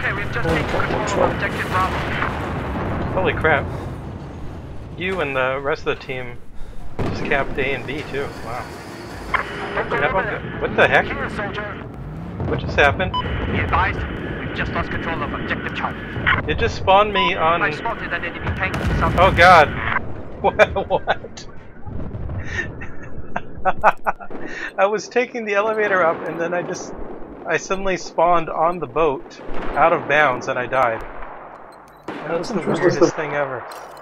Okay, we've just taken control of objective Bravo. Holy crap. You and the rest of the team just capped A and B too. Wow. What the heck? Here, soldier. What just happened? Be advised, we've just lost control of objective Charlie. It just spawned me on... I spotted an enemy tank south. Oh god! What? I was taking the elevator up and then I suddenly spawned on the boat, out of bounds, and I died. That was the weirdest thing ever.